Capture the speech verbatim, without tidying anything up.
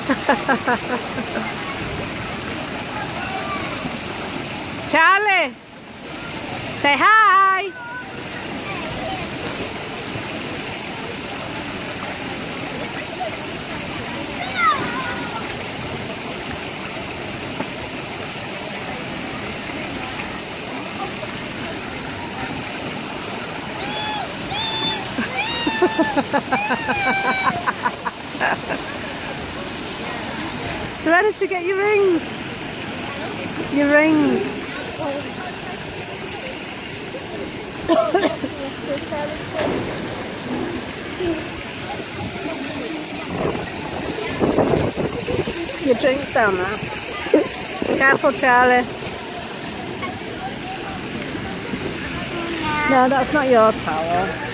Charlie, say hi. It's ready to get your ring. Your ring. Your drink's down there. Careful, Charlie. No, that's not your towel.